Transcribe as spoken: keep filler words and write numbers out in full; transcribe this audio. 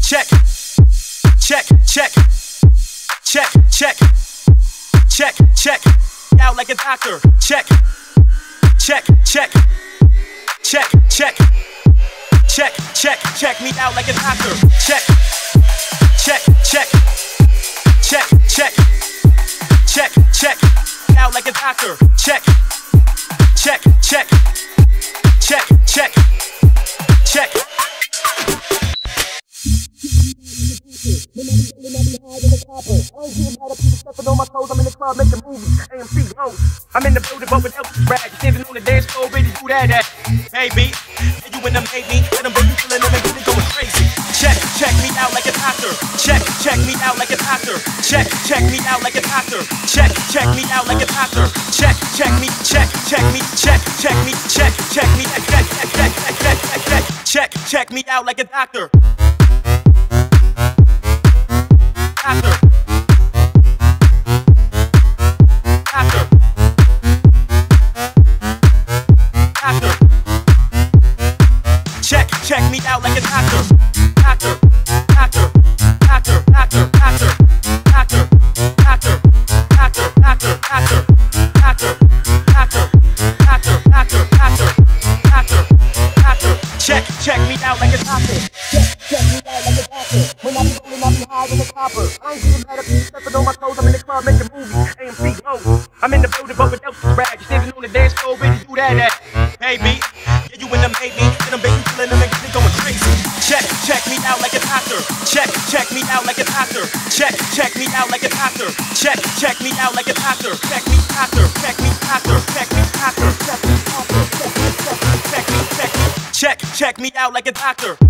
check, check, check, check, check, check, check, out like a doctor, check, check, check, check, check, check, check, check me out like a doctor, check, check, check, check, check, check, check, out like a doctor, check, check, check, check, check, check. On my toes, I'm in the club making movies. A M C, oh, I'm in the building, but without the rag. Standing on the dance floor, baby, do that, that. Hey, B, yeah, you and them hate me. Let them baby feeling them and get it going crazy. Check, check me out like a doctor. Check, check me out like a doctor. Check, check me out like a doctor. Check, check me out like a doctor. Check, check me, check, check me, check, check me, check, check me, check, check, check, check, check, check, check, check, check me out like a doctor. Doctor. Check me out like a doctor, doctor, doctor, doctor, doctor, doctor, doctor, doctor, doctor, doctor, doctor, doctor, doctor, doctor, doctor, doctor, doctor, doctor. Check, check me out like a doctor. Check, check me out like a doctor. When I be rolling, I be high in the copper. I ain't getting mad at me, stepping on my toes. I'm in the club making movies. A M C, oh, I'm in the building, but without the rag. Standing on the dance floor, baby, do that, that. Hey, B, yeah, you and them hate me. Let them baby feeling them and get it going crazy. Check, check me out like a doctor. Check, check me out like a doctor. Check, check me out like a doctor. Check, check me out like a doctor. Check me, doctor. Check me, doctor. Check me, doctor. Check me, doctor. Check me, check me, check me, check me. Check, check me out like a doctor.